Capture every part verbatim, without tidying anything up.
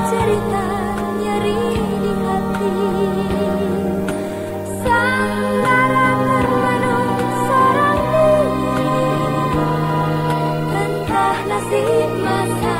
cerita nyeri di hati. Sanggara termenung seorang diri, entah nasib masa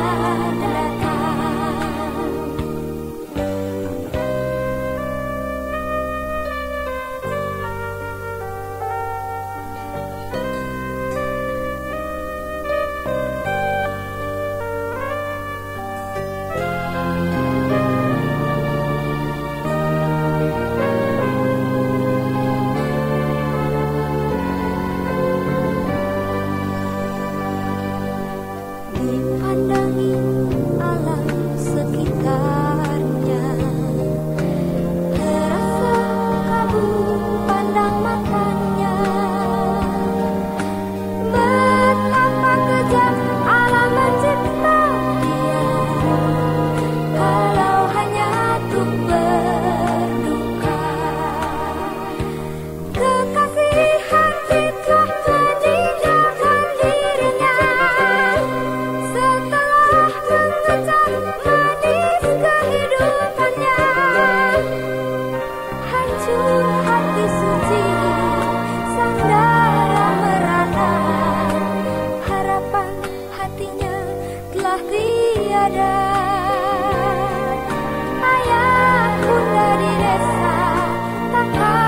dipandangi alam sekitarnya, terasa kabur pandang matanya. Betapa kejam alam mencipta dia, kalau hanya untuk berduka. Kekasih hati telah meninggalkan dirinya, setelah mengecap manis kehidupannya. Hancur hati suci Sanggara merana, harapan hatinya telah tiada. Ayah bunda di desa takkan